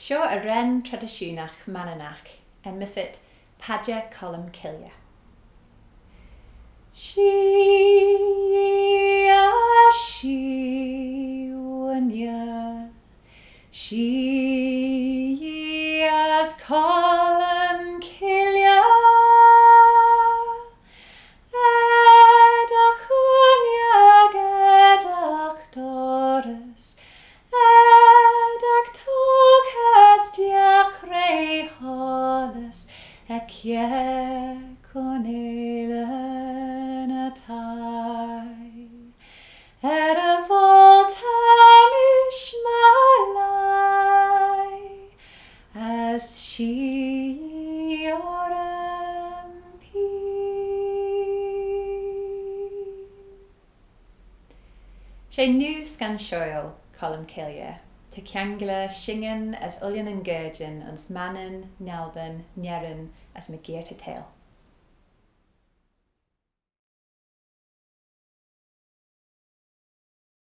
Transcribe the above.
Seo a ren tradiisiúnach mananach and misit Padjer Columb Killey. Shee Yee uinniag, Shee Yee as Columb Killey, dagh uinniag dagh dorrys, dagh towl stiagh hollis, kiare corneilyn thie. A voltamish my lhie, as Shee Yee orrym pene. Sé nu sgan shoil Columb Killey, to ceangla shingen as ullin and gurgin, ons mannen, nelben, nyerin as me geert towl.